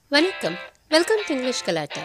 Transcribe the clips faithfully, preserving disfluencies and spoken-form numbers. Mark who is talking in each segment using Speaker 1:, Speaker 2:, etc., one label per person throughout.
Speaker 1: வணக்கம். Welcome to English Galatta.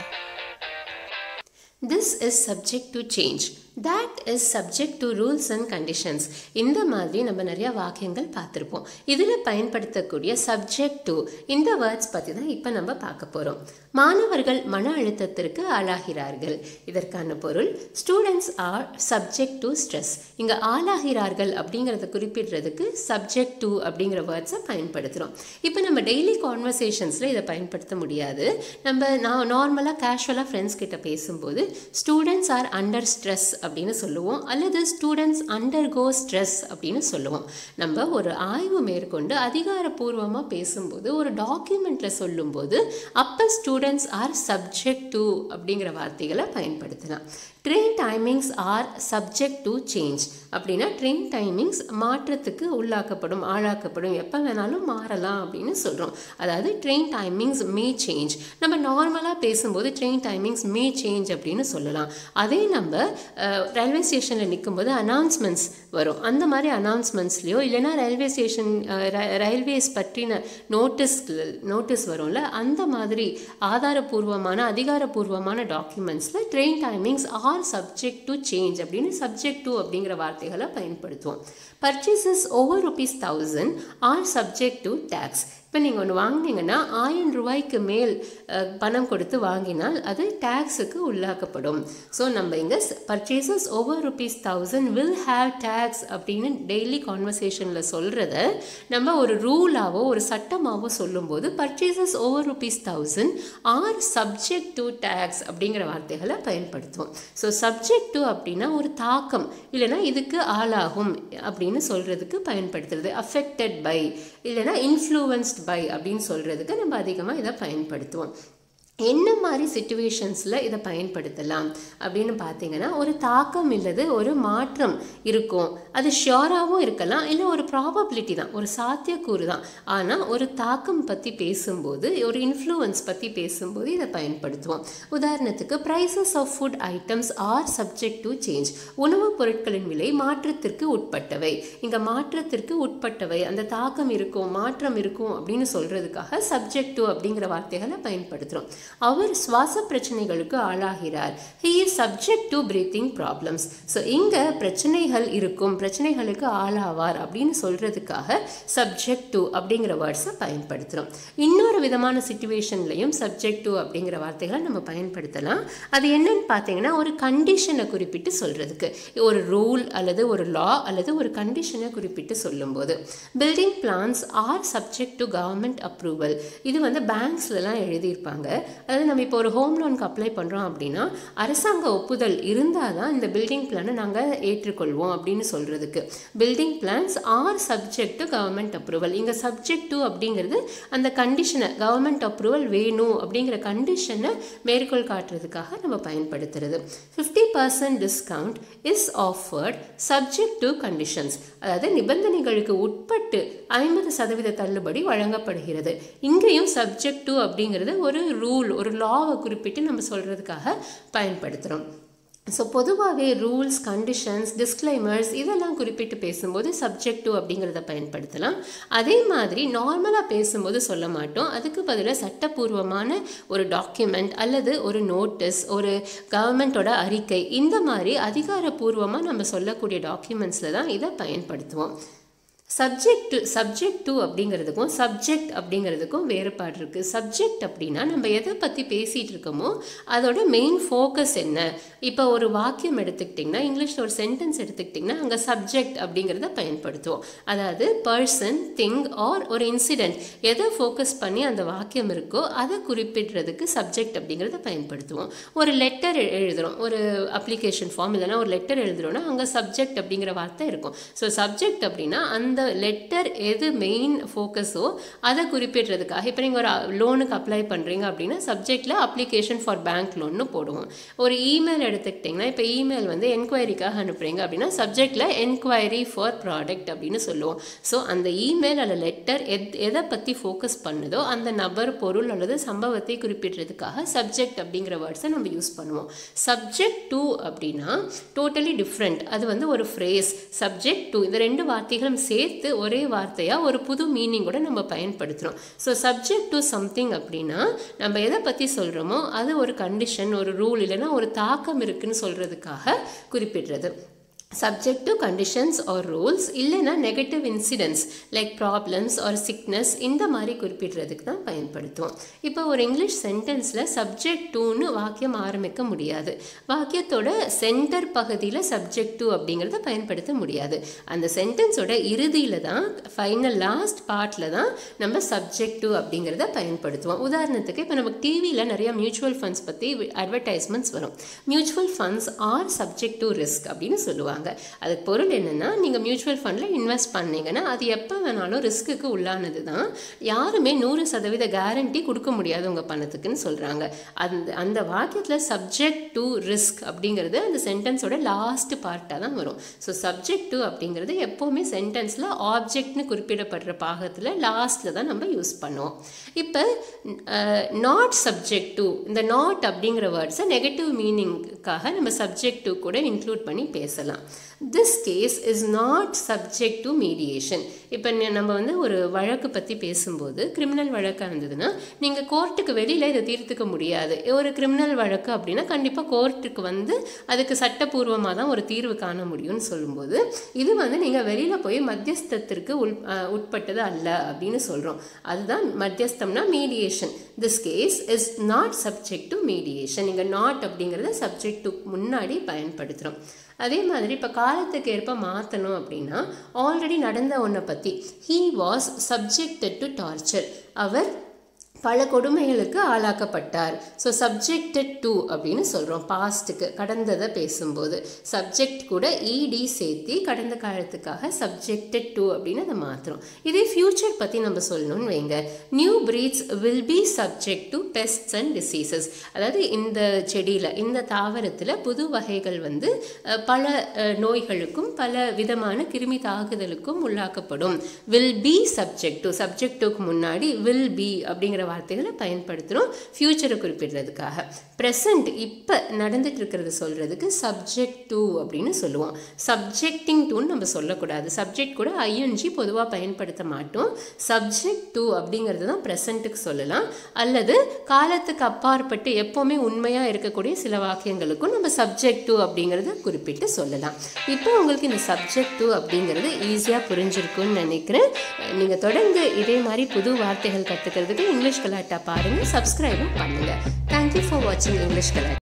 Speaker 1: This is subject to change. That is subject to rules and conditions. இந்த மாதிரி நம்ம நிறைய வாக்கியங்கள் பார்த்துருப்போம். இதில் பயன்படுத்தக்கூடிய subject to இந்த வேர்ட்ஸ் பற்றி தான் இப்போ நம்ம பார்க்க போகிறோம். மாணவர்கள் மன அழுத்தத்திற்கு ஆளாகிறார்கள். இதற்கான பொருள் students are subject to stress. இங்கே ஆளாகிறார்கள் அப்படிங்கிறத குறிப்பிடுறதுக்கு சப்ஜெக்ட் டு அப்படிங்கிற வேர்ட்ஸை பயன்படுத்துகிறோம். இப்போ நம்ம டெய்லி கான்வர்சேஷன்ஸில் இதை பயன்படுத்த முடியாது. நம்ம நான் நார்மலாக கேஷுவலாக ஃப்ரெண்ட்ஸ் கிட்ட பேசும்போது ஸ்டூடெண்ட்ஸ் ஆர் அண்டர் ஸ்ட்ரெஸ் அப்படின்னு சொல்லுவோம், அல்லது ஸ்டூடெண்ட்ஸ் அண்டர் கோ ஸ்ட்ரெஸ் அப்படின்னு சொல்லுவோம். நம்ம ஒரு ஆய்வு மேற்கொண்டு அதிகாரப்பூர்வமாக பேசும்போது ஒரு டாக்குமெண்ட்டில் சொல்லும்போது அப்போ ஸ்டூடெண்ட்ஸ் ஆர் சப்ஜெக்ட் டு அப்படிங்கிற வார்த்தைகளை பயன்படுத்தலாம். Train timings are subject to change அப்படின்னா ட்ரெயின் டைமிங்ஸ் மாற்றத்துக்கு உள்ளாக்கப்படும், ஆளாக்கப்படும், எப்போ வேணாலும் மாறலாம் அப்படின்னு சொல்கிறோம். அதாவது ட்ரெயின் டைமிங்ஸ் மே சேஞ்ச். நம்ம நார்மலாக பேசும்போது ட்ரெயின் டைமிங்ஸ் மே சேஞ்ச் அப்படின்னு சொல்லலாம். அதே நம்ம ரயில்வே ஸ்டேஷனில் நிற்கும்போது அனௌன்ஸ்மெண்ட்ஸ் வரும். அந்த மாதிரி அனௌன்ஸ்மெண்ட்ஸ்லையோ இல்லைனா ரயில்வே ஸ்டேஷன் ரயில்வேஸ் பற்றின நோட்டீஸ் நோட்டீஸ் வரும்ல, அந்த மாதிரி ஆதாரபூர்வமான அதிகாரப்பூர்வமான டாக்குமெண்ட்ஸில் train timings are subject to change அப்படின்னு சப்ஜெக்ட் டு அப்படிங்கிற வார்த்தைகளை பயன்படுத்துவோம். Purchases over rupees thousand are subject to tax. இப்போ நீங்கள் ஒன்று வாங்கினீங்கன்னா ஆயிரம் ரூபாய்க்கு மேல் பணம் கொடுத்து வாங்கினால் அது டேக்ஸுக்கு உள்ளாக்கப்படும். ஸோ நம்ம இங்கே purchases over rupees thousand will have tax அப்படின்னு டெய்லி கான்வர்சேஷனில் சொல்கிறத நம்ம ஒரு ரூலாவோ ஒரு சட்டமாவோ சொல்லும்போது purchases over rupees thousand are subject to tax அப்படிங்கிற வார்த்தைகளை பயன்படுத்துவோம். ஸோ சப்ஜெக்ட் டு அப்படின்னா ஒரு தாக்கம், இல்லைனா இதுக்கு ஆளாகும் அப்படின்னு சொல்கிறதுக்கு பயன்படுத்துறது. அஃபெக்டட் பை இல்லைனா இன்ஃப்ளூவன்ஸ்ட் பை அப்படின்னு சொல்கிறதுக்கு நம்ம அதிகமாக இதை பயன்படுத்துவோம். என்ன மாதிரி சிச்சுவேஷன்ஸில் இதை பயன்படுத்தலாம் அப்படின்னு பார்த்தீங்கன்னா, ஒரு தாக்கம் இல்லது ஒரு மாற்றம் இருக்கும், அது ஷியோராகவும் இருக்கலாம், இல்லை ஒரு ப்ராபபிலிட்டி தான், ஒரு சாத்தியக்கூறு தான். ஆனால் ஒரு தாக்கம் பற்றி பேசும்போது, ஒரு இன்ஃப்ளூவன்ஸ் பற்றி பேசும்போது இதை பயன்படுத்துவோம். உதாரணத்துக்கு prices of food items are subject to change. உணவுப் பொருட்களின் விலை மாற்றத்திற்கு உட்பட்டவை. இங்கே மாற்றத்திற்கு உட்பட்டவை, அந்த தாக்கம் இருக்கும், மாற்றம் இருக்கும் அப்படின்னு சொல்கிறதுக்காக சப்ஜெக்ட் டு அப்படிங்கிற வார்த்தைகளை பயன்படுத்துகிறோம். அவர் சுவாச பிரச்சனைகளுக்கு ஆளாகிறார். he is subject to breathing problems. So இங்கே பிரச்சனைகள் இருக்கும், பிரச்சனைகளுக்கு ஆளாவார் அப்படின்னு சொல்கிறதுக்காக சப்ஜெக்ட் டு அப்படிங்கிற வேர்ட்ஸை பயன்படுத்துகிறோம். இன்னொரு விதமான சிச்சுவேஷன்லையும் சப்ஜெக்ட் டு அப்படிங்கிற வார்த்தைகளை நம்ம பயன்படுத்தலாம். அது என்னன்னு பார்த்தீங்கன்னா, ஒரு கண்டிஷனை குறிப்பிட்டு சொல்கிறதுக்கு, ஒரு ரூல் அல்லது ஒரு லா அல்லது ஒரு கண்டிஷனை குறிப்பிட்டு சொல்லும்போது. Building plans are subject to government approval. இது வந்து பேங்க்ஸ்லாம் எழுதியிருப்பாங்க. அதாவது நம்ம இப்போ ஒரு ஹோம் லோனுக்கு அப்ளை பண்ணுறோம் அப்படின்னா அரசாங்க ஒப்புதல் இருந்தால் தான் இந்த பில்டிங் பிளானை நாங்கள் ஏற்றுக்கொள்வோம் அப்படின்னு சொல்கிறதுக்கு. Building plans are subject to government approval. இங்கே சப்ஜெக்ட் டு அப்படிங்கிறது அந்த கண்டிஷனை, கவர்மெண்ட் அப்ரூவல் வேணும் அப்படிங்கிற கண்டிஷனை மேற்கோள் காட்டுறதுக்காக நம்ம பயன்படுத்துறது. Fifty percent discount is offered subject to conditions. அதாவது நிபந்தனைகளுக்கு உட்பட்டு ஐம்பது சதவீத தள்ளுபடி வழங்கப்படுகிறது. இங்கேயும் சப்ஜெக்ட் டு அப்படிங்கிறது ஒரு ரூல், ஒரு லாவை குறிப்பிட்டு நம்ம சொல்கிறதுக்காக பயன்படுத்துகிறோம். ஸோ பொதுவாகவே ரூல்ஸ், கண்டிஷன்ஸ், டிஸ்க்ளைமர்ஸ் இதெல்லாம் குறிப்பிட்டு பேசும்போது சப்ஜெக்ட் டு அப்படிங்கிறத பயன்படுத்தலாம். அதே மாதிரி நார்மலாக பேசும்போது சொல்ல மாட்டோம். அதுக்கு பதிலாக சட்டப்பூர்வமான ஒரு டாக்குமெண்ட் அல்லது ஒரு நோட்டீஸ், ஒரு கவர்மெண்ட்டோட அறிக்கை, இந்த மாதிரி அதிகாரப்பூர்வமாக நம்ம சொல்லக்கூடிய டாக்குமெண்ட்ஸில் தான் இதை பயன்படுத்துவோம். சப்ஜெக்ட் சப்ஜெக்ட் டு அப்படிங்கிறதுக்கும் சப்ஜெக்ட் அப்படிங்கிறதுக்கும் வேறுபாடு இருக்குது. சப்ஜெக்ட் அப்படின்னா நம்ம எதை பற்றி பேசிகிட்டு இருக்கோமோ அதோட மெயின் ஃபோக்கஸ் என்ன. இப்போ ஒரு வாக்கியம் எடுத்துக்கிட்டிங்கன்னா, இங்கிலீஷில் ஒரு சென்டென்ஸ் எடுத்துக்கிட்டிங்கன்னா அங்கே சப்ஜெக்ட் அப்படிங்கிறத பயன்படுத்துவோம். அதாவது பர்சன், திங் ஆர் ஒரு இன்சிடெண்ட் எதை ஃபோக்கஸ் பண்ணி அந்த வாக்கியம் இருக்கோ அதை குறிப்பிடுறதுக்கு சப்ஜெக்ட் அப்படிங்கிறத பயன்படுத்துவோம். ஒரு லெட்டர் எழுதுகிறோம், ஒரு அப்ளிகேஷன் ஃபார்ம் இல்லைனா ஒரு லெட்டர் எழுதுகிறோன்னா அங்கே சப்ஜெக்ட் அப்படிங்கிற வார்த்தை இருக்கும். ஸோ சப்ஜெக்ட் அப்படின்னா அந்த லெட்டர் எது மெயின் ஃபோக்கஸோ அதை குறிப்பிடுறதுக்காக. இப்போ நீங்கள் ஒரு லோனுக்கு அப்ளை பண்ணுறீங்க அப்படின்னா சப்ஜெக்டில் அப்ளிகேஷன் ஃபார் பேங்க் லோன்னு போடுவோம். ஒரு இமெயில் எடுத்துக்கிட்டிங்கன்னா, இப்போ இமெயில் வந்து என்கொயரிக்காக அனுப்புகிறீங்க அப்படின்னா சப்ஜெக்டில் என்கொயரி ஃபார் ப்ராடக்ட் அப்படின்னு சொல்லுவோம். ஸோ அந்த இமெயில் அல்ல லெட்டர் எத் எதை பற்றி ஃபோக்கஸ் பண்ணுதோ அந்த நபர், பொருள் அல்லது சம்பவத்தை குறிப்பிடுறதுக்காக சப்ஜெக்ட் அப்படிங்கிற வேர்ட்ஸை நம்ம யூஸ் பண்ணுவோம். சப்ஜெக்ட் டு அப்படின்னா டோட்டலி டிஃப்ரெண்ட். அது வந்து ஒரு ஃப்ரேஸ். சப்ஜெக்ட் டு இந்த ரெண்டு வார்த்தைகளும் சேர்த்து சேர்த்து ஒரே வார்த்தையாக ஒரு புது மீனிங் கூட நம்ம பயன்படுத்துகிறோம். ஸோ சப்ஜெக்ட் டு சம்திங் அப்படின்னா நம்ம எதை பற்றி சொல்கிறோமோ அது ஒரு கண்டிஷன், ஒரு ரூல், இல்லைன்னா ஒரு தாக்கம் இருக்குன்னு சொல்கிறதுக்காக குறிப்பிடுறது. Subject to conditions or rules இல்லைனா negative incidents like problems or sickness இந்த மாதிரி குறிப்பிடுறதுக்கு தான் பயன்படுத்துவோம். இப்போ ஒரு இங்கிலீஷ் சென்டென்ஸில் சப்ஜெக்ட் டூன்னு வாக்கியம் ஆரம்பிக்க முடியாது. வாக்கியத்தோட சென்டர் பகுதியில் சப்ஜெக்ட் டூ அப்படிங்கிறத பயன்படுத்த முடியாது. அந்த சென்டென்ஸோட இறுதியில் தான், ஃபைனல் லாஸ்ட் பார்ட்டில் தான் நம்ம சப்ஜெக்ட் டூ அப்படிங்கிறத பயன்படுத்துவோம். உதாரணத்துக்கு இப்போ நமக்கு டிவியில் நிறைய மியூச்சுவல் ஃபண்ட்ஸ் பற்றி அட்வர்டைஸ்மெண்ட்ஸ் வரும். Mutual funds are subject to risk அப்படின்னு சொல்லுவாங்க. அதுக்கு பொருள் என்னன்னா, நீங்க மியூச்சுவல் ஃபண்ட்ல இன்வெஸ்ட் பண்ணீங்கன்னா அது எப்போ வேணாலும் ரிஸ்க்கு உள்ளானது தான். யாருமே நூறு சதவீத கேரண்டி கொடுக்க முடியாது உங்க பணத்துக்குன்னு சொல்றாங்க. அந்த அந்த வாக்கியத்தில் சப்ஜெக்ட் டு ரிஸ்க் அப்படிங்கிறது அந்த சென்டென்ஸோட லாஸ்ட் பார்ட்டாக தான் வரும். ஸோ சப்ஜெக்ட் டு அப்படிங்கிறது எப்போவுமே சென்டென்ஸில் ஆப்ஜெக்ட்னு குறிப்பிடப்படுற பாகத்தில் லாஸ்ட்டில் தான் நம்ம யூஸ் பண்ணுவோம். இப்போ நாட் சப்ஜெக்ட் டு, இந்த நாட் அப்படிங்கிற வேர்ட்ஸை நெகட்டிவ் மீனிங்காக நம்ம சப்ஜெக்ட் டு கூட இன்க்ளூட் பண்ணி பேசலாம். This case is not subject to mediation. இப்போ நம்ம வந்து ஒரு வழக்கு பற்றி பேசும்போது, கிரிமினல் வழக்காக இருந்ததுன்னா நீங்கள் கோர்ட்டுக்கு வெளியில் இதை தீர்த்துக்க முடியாது. ஒரு கிரிமினல் வழக்கு அப்படின்னா கண்டிப்பாக கோர்ட்டுக்கு வந்து அதுக்கு சட்டப்பூர்வமாக தான் ஒரு தீர்வு காண முடியும்னு சொல்லும்போது, இது வந்து நீங்கள் வெளியில் போய் மத்தியஸ்தத்திற்கு உள் உட்பட்டது அல்ல அப்படின்னு சொல்கிறோம். அதுதான் மத்தியஸ்தம்னா mediation. This case is not subject to mediation. நீங்கள் நாட் அப்படிங்கிறத சப்ஜெக்ட் டு முன்னாடி பயன்படுத்துகிறோம். அதே மாதிரி இப்போ காலத்துக்கு ஏற்ப மாற்றணும் அப்படின்னா, ஆல்ரெடி நடந்த ஒன்றை பற்றி he was subjected to torture, அவர் பல கொடுமைகளுக்கு ஆளாக்கப்பட்டார். ஸோ சப்ஜெக்டட் டு அப்படின்னு சொல்கிறோம் பாஸ்ட்டுக்கு, கடந்ததை பேசும்போது. சப்ஜெக்ட் கூட இடி சேர்த்தி கடந்த காலத்துக்காக சப்ஜெக்டட் டு அப்படின்னு அதை மாற்றுறோம். இதே ஃபியூச்சர் பற்றி நம்ம சொல்லணும்னு வைங்க, new breeds will be subject to pests and diseases. அதாவது இந்த செடியில், இந்த தாவரத்தில் புது வகைகள் வந்து பல நோய்களுக்கும் பல விதமான கிருமி தாக்குதலுக்கும் உள்ளாக்கப்படும். Will be subject to, subject டுக்கு முன்னாடி வில் பி அப்படிங்கிற வார்த்தைகளை பயன்படுத்துகிறோம் ஃபியூச்சரை குறிப்பிடுறதுக்காக. ப்ரெசண்ட் இப்போ நடந்துட்டு இருக்கிறது சொல்கிறதுக்கு சப்ஜெக்ட் டு அப்படின்னு சொல்லுவோம். சப்ஜெக்டிங் டுன்னு நம்ம சொல்லக்கூடாது. சப்ஜெக்ட் கூட ஐஎன்ஜி பொதுவாக பயன்படுத்த மாட்டோம். சப்ஜெக்ட் டு அப்படிங்கிறது தான் ப்ரெசண்ட்டுக்கு சொல்லலாம். அல்லது காலத்துக்கு அப்பாற்பட்டு எப்போவுமே உண்மையாக இருக்கக்கூடிய சில வாக்கியங்களுக்கும் நம்ம சப்ஜெக்ட் டு அப்படிங்கிறத குறிப்பிட்டு சொல்லலாம். இப்போ உங்களுக்கு இந்த சப்ஜெக்ட் டு அப்படிங்கிறது ஈஸியாக புரிஞ்சிருக்குன்னு நினைக்கிறேன். நீங்கள் தொடர்ந்து இதே மாதிரி புது வார்த்தைகள் கற்றுக்கிறதுக்கு இங்கிலீஷ் கலாட்டா பாருங்கள், சப்ஸ்கிரைபும் பண்ணுங்கள். தேங்க்யூ ஃபார் வாட்சிங் இங்கிலீஷ் கலாட்டா.